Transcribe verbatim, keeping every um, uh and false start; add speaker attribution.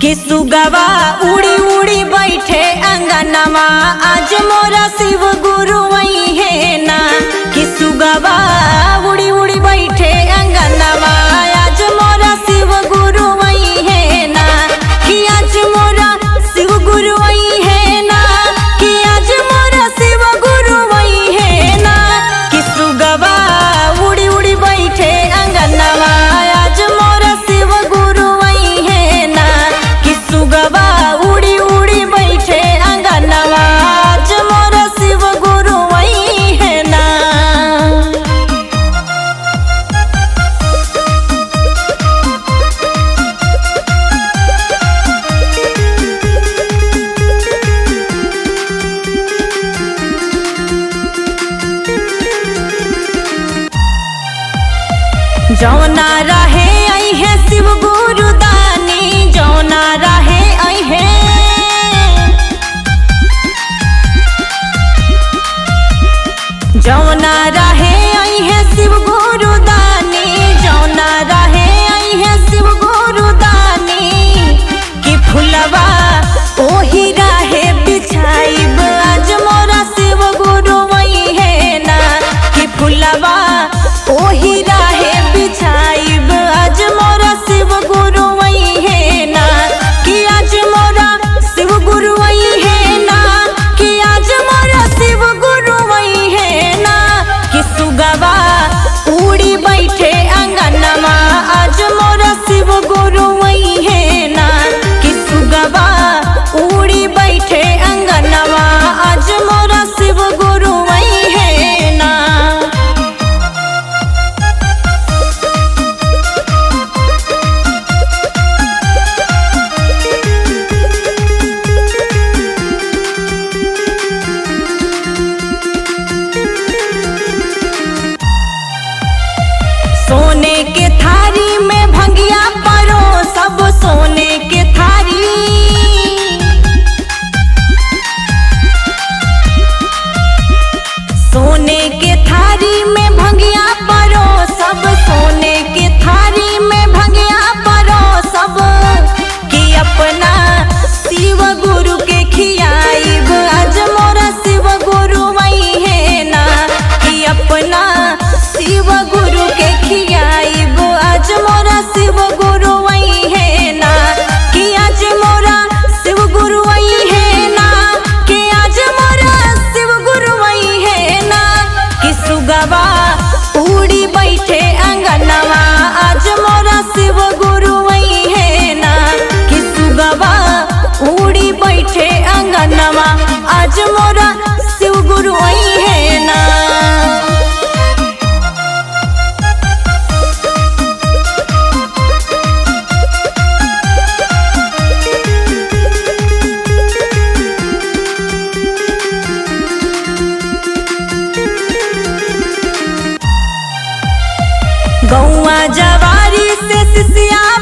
Speaker 1: कि सुगवा उड़ी उड़ी बैठे अंगनमा आज मोरा शिव गुरु वही है ना। कि सुगवा उड़ी उड़ी बैठे अंगनमा आज मोरा शिव गुरु वही है ना। कि आज मोरा शिव गुरु वही है ना। कि आज मोरा शिव गुरु वही है ना। कि सुगवा उड़ी उड़ी बैठे अंगनमा आज मोरा शिव गुरु वही है ना। कि सुगवा उड़ी उड़ी बैठे अंगनमा आज मोरा शिव गुरु वही है ना। जौना रहे आई है शिव गुरु दानी जौना रहे आई है। जौना रहे आई है शिव गुरु दानी जौना रहे आई है शिव गुरु दानी। कि फुलवा ओही रहे बिछाइब आज मोरा शिव गुरु वही है ना। कि फुलवा ओही रहे बिछाइब आज मोरा शिव गुरु वही है ना। कि आज मोरा शिव गुरु वही है ना। कि आज मोरा शिव गुरु वही है ना। कि सुगवा उड़ी बैठे अंगनमा आज मोरा शिव गुरु वही है ना। कि सुगवा उड़ी बैठे अंगनमा आज मोरा शिव गुरु वही है ना। सोने के थारी में भंगिया परो सब सोने के थारी। सोने के थारी में भंगिया परो सब सोने के थारी में भंगिया परो सब। कि अपना शिव गुरु के खियाइब आज मोरा शिव गुरु वही है ना। कि अपना शिव गुरु के खियाइब आज मोरा शिव गुरु वही है ना। कि आज मोरा शिव गुरु वही है ना। कि आज मोरा शिव गुरु वही है ना। कि सुगवा उड़ी बैठे अंगनमा आज मोरा शिव गुरु वही है ना। कि सुगवा उड़ी बैठे अंगनमा आज मोरा शिव गुरु वही है ना। गौआ जवारी से सिसिया